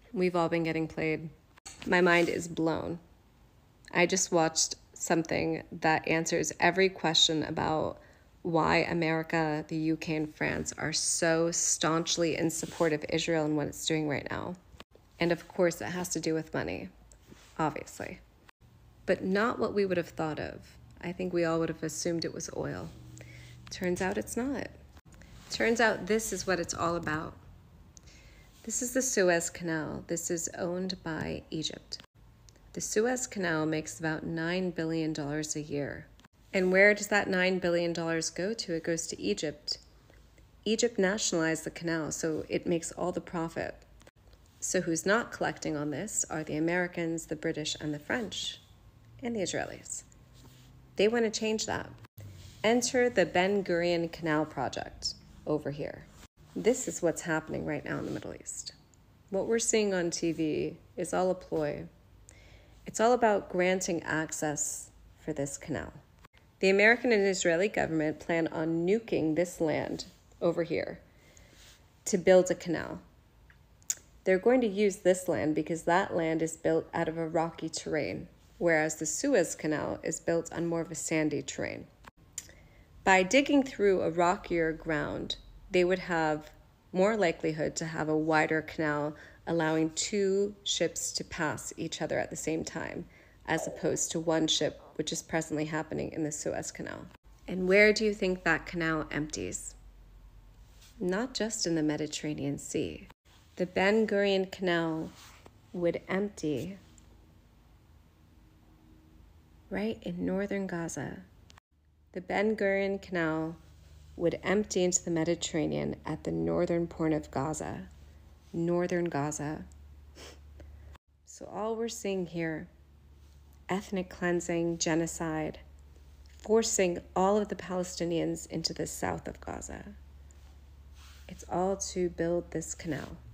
We've all been getting played. My mind is blown. I just watched something that answers every question about why America, the UK, and France are so staunchly in support of Israel and what it's doing right now. And of course, it has to do with money, obviously. But not what we would have thought of. I think we all would have assumed it was oil. Turns out it's not. Turns out this is what it's all about. This is the Suez Canal. This is owned by Egypt. The Suez Canal makes about $9 billion a year. And where does that $9 billion go to? It goes to Egypt. Egypt nationalized the canal, so it makes all the profit. So who's not collecting on this are the Americans, the British, and the French, and the Israelis. They want to change that. Enter the Ben Gurion Canal Project over here. This is what's happening right now in the Middle East. What we're seeing on TV is all a ploy. It's all about granting access for this canal. The American and Israeli government plan on nuking this land over here to build a canal. They're going to use this land because that land is built out of a rocky terrain, whereas the Suez Canal is built on more of a sandy terrain. By digging through a rockier ground, they would have more likelihood to have a wider canal, allowing two ships to pass each other at the same time, as opposed to one ship, which is presently happening in the Suez Canal. And where do you think that canal empties? Not just in the Mediterranean Sea. The Ben Gurion Canal would empty right in northern Gaza. The Ben Gurion Canal would empty into the Mediterranean at the northern point of Gaza. Northern Gaza. So all we're seeing here, ethnic cleansing, genocide, forcing all of the Palestinians into the south of Gaza. It's all to build this canal.